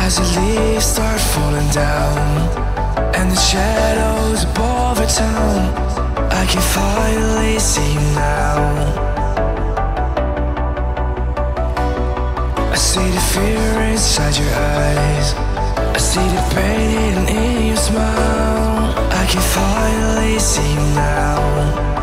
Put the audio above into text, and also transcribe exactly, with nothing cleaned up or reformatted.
As the leaves start falling down and the shadows above the town, I can finally see you now. I see the fear inside your eyes, I see the pain hidden in your smile. I can finally see you now.